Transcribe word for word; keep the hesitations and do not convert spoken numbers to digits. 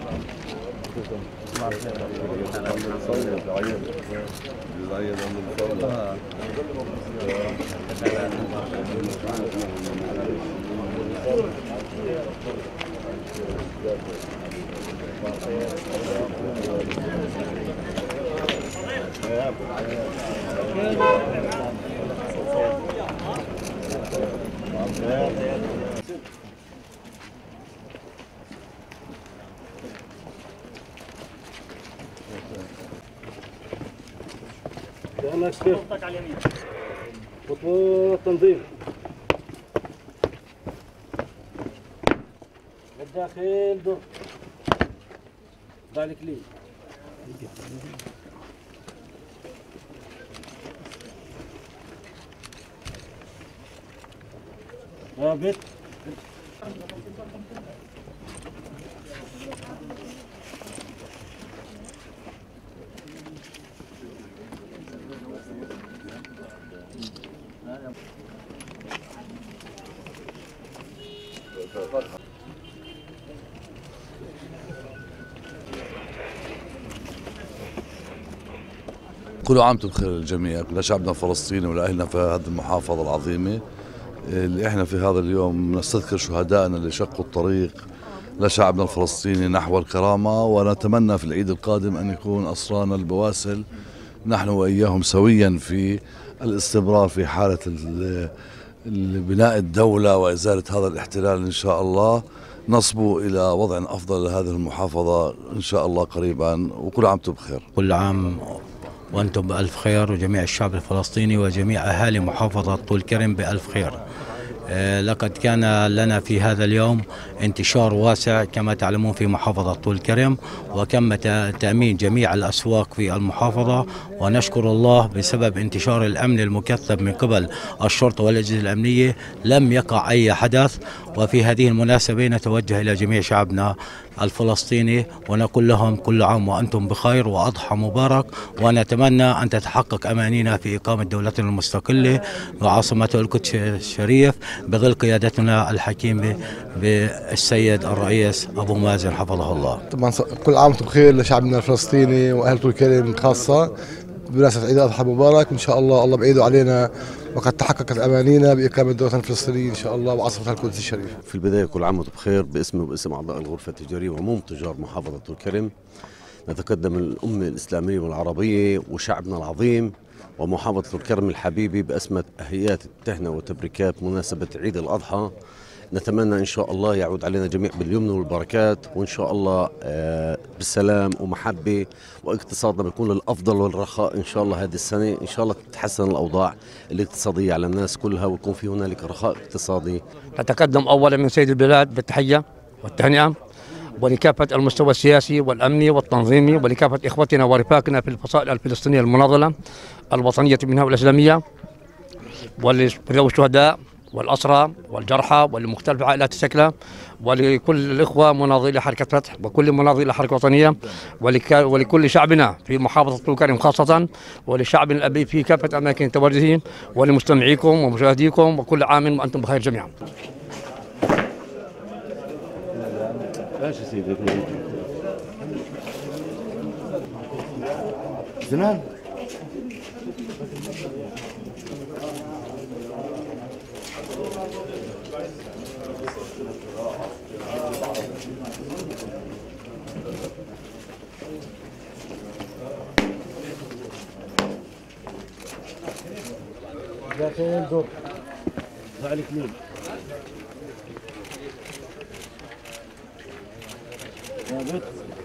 خطوطك على اليمين. خطوة تنظيم. للداخل دور. ذلك لي. ثابت. كل عام وانتم بخير الجميع، لشعبنا الفلسطيني ولأهلنا في هذه المحافظة العظيمة اللي احنا في هذا اليوم نستذكر شهدائنا اللي شقوا الطريق لشعبنا الفلسطيني نحو الكرامة، ونتمنى في العيد القادم أن يكون أسرانا البواسل نحن وإياهم سويا في الاستمرار في حالة بناء الدولة وإزالة هذا الاحتلال. إن شاء الله نصبوا إلى وضع أفضل لهذه المحافظة إن شاء الله قريبا، وكل عام وانتم بخير. كل عام وأنتم بألف خير، وجميع الشعب الفلسطيني وجميع أهالي محافظة طول كرم بألف خير. لقد كان لنا في هذا اليوم انتشار واسع كما تعلمون في محافظة طول كرم، وتم تأمين جميع الأسواق في المحافظة، ونشكر الله بسبب انتشار الأمن المكثف من قبل الشرطة والأجهزة الأمنية لم يقع أي حدث. وفي هذه المناسبة نتوجه إلى جميع شعبنا الفلسطيني ونقول لهم كل عام وأنتم بخير وأضحى مبارك، ونتمنى أن تتحقق أمانينا في إقامة دولتنا المستقلة وعاصمة القدس الشريف بظل قيادتنا الحكيمة بالسيد الرئيس أبو مازن حفظه الله. طبعا كل عام وانتم بخير لشعبنا الفلسطيني وأهل طول كرم خاصة بمناسبة عيد الأضحى مبارك. إن شاء الله الله بعيده علينا وقد تحققت أمانينا بإقامة دولتنا الفلسطينية إن شاء الله وعاصمة القدس الشريف. في البداية كل عام وانتم بخير باسمي وباسم أعضاء الغرفة التجارية وعموم تجار محافظة طول كرم. نتقدم الأمة الإسلامية والعربية وشعبنا العظيم ومحافظة طول كرم الحبيبي بأسمة أهيات التهنئة وتبريكات مناسبة عيد الأضحى. نتمنى إن شاء الله يعود علينا جميع باليمن والبركات، وإن شاء الله بالسلام ومحبة، واقتصادنا بيكون للأفضل والرخاء إن شاء الله. هذه السنة إن شاء الله تتحسن الأوضاع الاقتصادية على الناس كلها ويكون في هنالك رخاء اقتصادي. أتقدم أولا من سيد البلاد بالتحية والتهنئة ولكافة المستوى السياسي والأمني والتنظيمي ولكافة إخوتنا ورفاقنا في الفصائل الفلسطينية المناضلة الوطنية منها والإسلامية ولذوي الشهداء والأسرى والجرحى ولمختلف عائلات السكلة ولكل الإخوة مناضلي حركة فتح وكل مناضلي حركة وطنية ولكل شعبنا في محافظة طول كرم خاصة ولشعبنا الأبي في كافة أماكن تواجدهم ولمستمعيكم ومشاهديكم، وكل عام وأنتم بخير جميعا. ماشي سيدي زمان داخل دور ذلك مين ثابت.